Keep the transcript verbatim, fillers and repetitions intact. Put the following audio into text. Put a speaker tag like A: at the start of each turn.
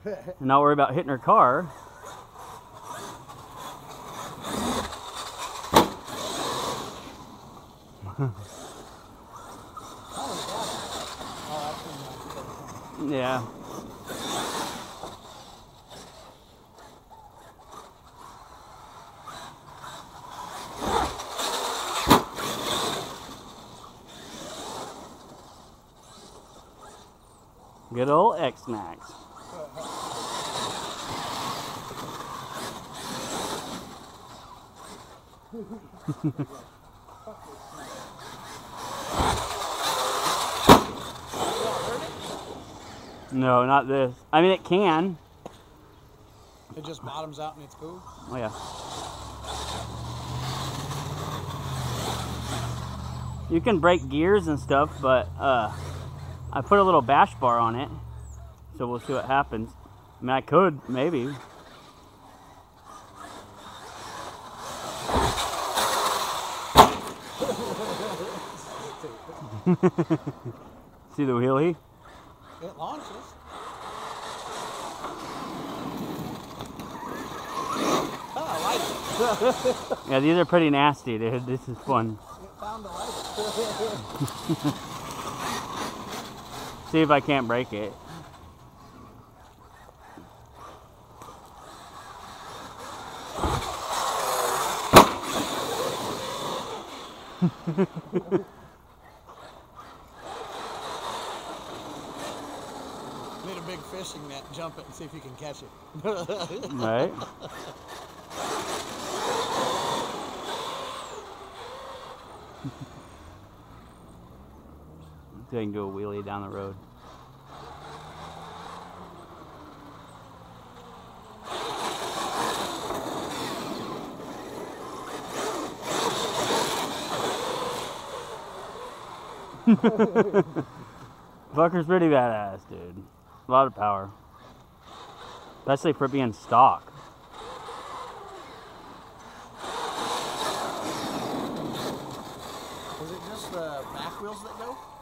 A: and not worry about hitting her car. Yeah. Good old X-Max. No, not this. I mean, it can.
B: It just bottoms out and it's cool?
A: Oh, yeah. You can break gears and stuff, but uh, I put a little bash bar on it, so we'll see what happens. I mean, I could, maybe. See the wheelie?
B: It launches. Oh, I like it.
A: Yeah, these are pretty nasty, dude. This is fun.
B: It found a light.
A: See if I can't break it.
B: Need a big fishing net, jump it and see if you can catch it.
A: Right? So I can do a wheelie down the road. Fucker's pretty badass, dude. A lot of power. Especially for being stock.
B: Is it just the back wheels that go?